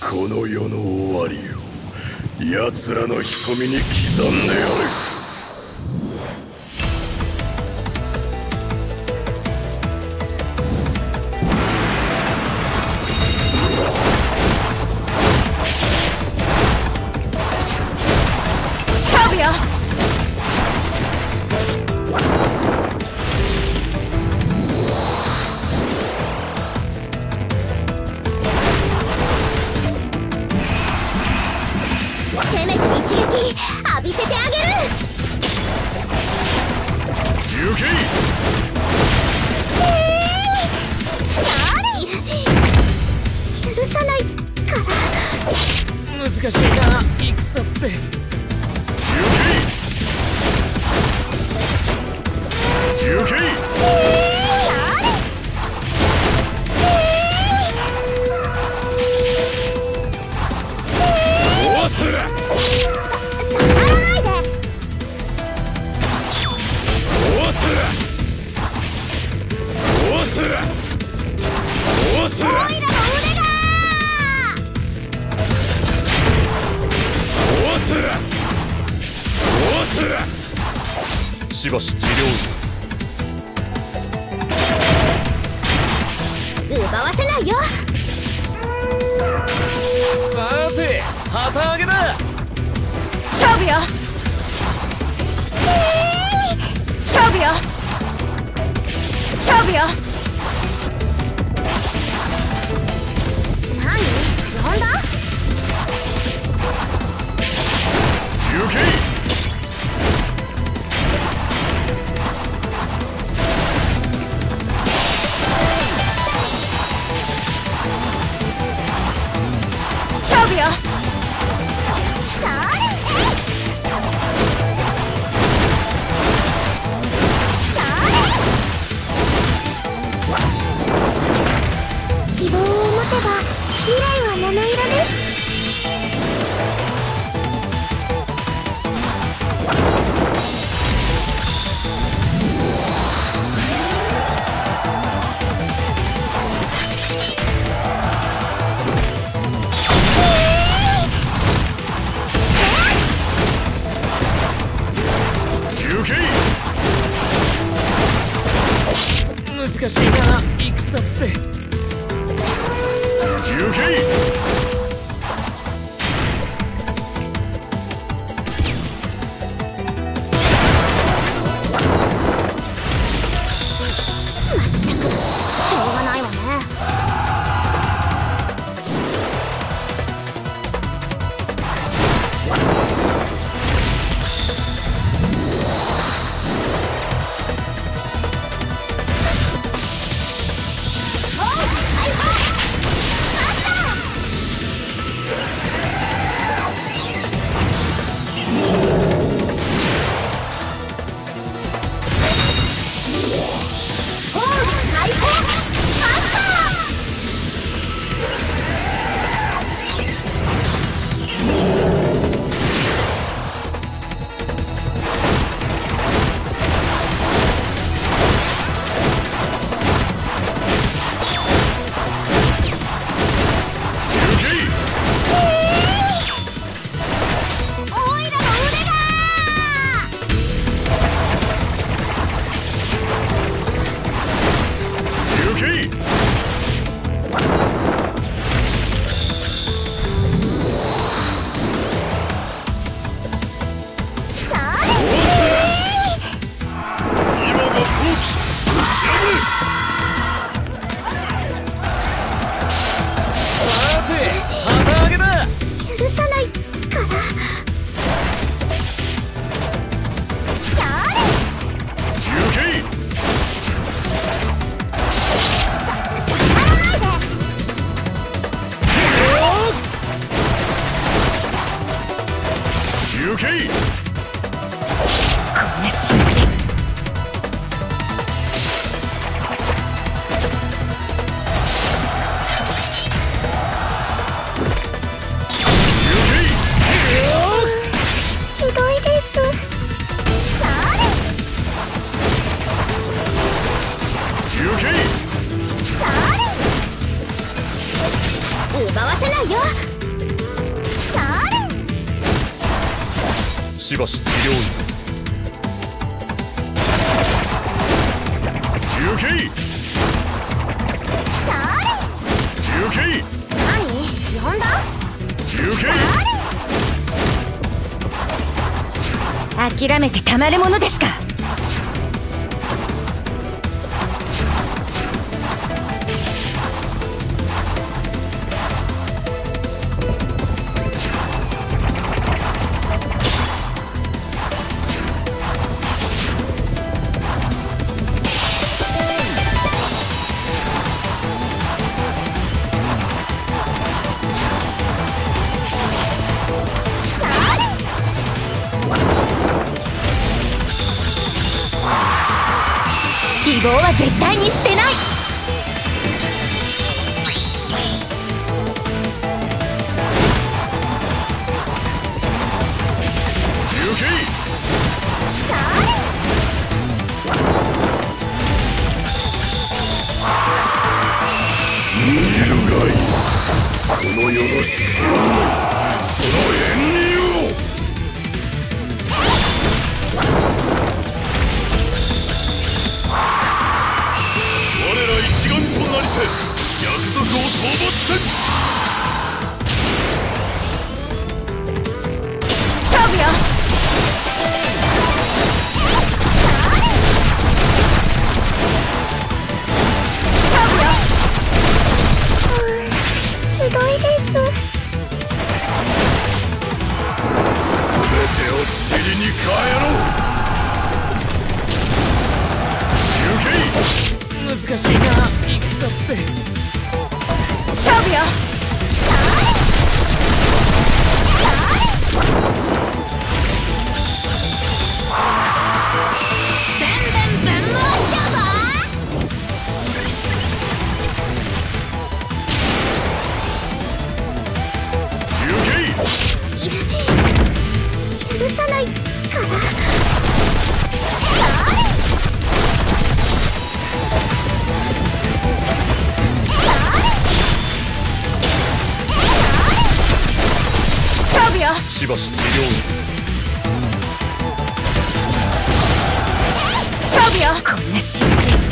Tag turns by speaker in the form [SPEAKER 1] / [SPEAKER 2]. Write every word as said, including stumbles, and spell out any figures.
[SPEAKER 1] この世の終わりを奴らの瞳に刻んでやる。
[SPEAKER 2] 勝負よ。せめて一撃浴びせてあげる。
[SPEAKER 1] 行け。
[SPEAKER 2] えー、許さないから。
[SPEAKER 3] 難しいな戦って。
[SPEAKER 1] 行け。行け。
[SPEAKER 4] しばし治療です。
[SPEAKER 2] 奪わせないよ。
[SPEAKER 3] さて旗揚げだ。
[SPEAKER 2] 勝負よ。勝負よ。勝負よ。何呼んだ。
[SPEAKER 1] 行け。
[SPEAKER 2] 勝負よ。希望を持てば未来は七色です。
[SPEAKER 3] 難しいな戦って。
[SPEAKER 1] 行け。
[SPEAKER 2] しょうがないわね。許さないから。
[SPEAKER 1] 行け。
[SPEAKER 2] こんな仕打ち。ひどいです。
[SPEAKER 1] 行け。
[SPEAKER 2] 奪わせないよ。
[SPEAKER 4] しばし治療院です。
[SPEAKER 1] 休憩休憩
[SPEAKER 2] 何呼んだ？
[SPEAKER 1] 休憩
[SPEAKER 2] 諦めてたまるものですか。希望は絶対に捨てない。
[SPEAKER 1] 休憩見るがいい。この世の知らないその縁起を。我ら一丸となりて約束を討伐せん。
[SPEAKER 2] 勝負よ。勝負よ。ひどいです。
[SPEAKER 1] 全てを塵に変えろ。休憩
[SPEAKER 3] 難しいな戦って
[SPEAKER 2] 勝負よ。ベンベンベン回しちゃうぞ。
[SPEAKER 1] 休憩
[SPEAKER 2] 許さないから
[SPEAKER 4] しばし治療院です。
[SPEAKER 2] 勝負よ。こんな仕打ち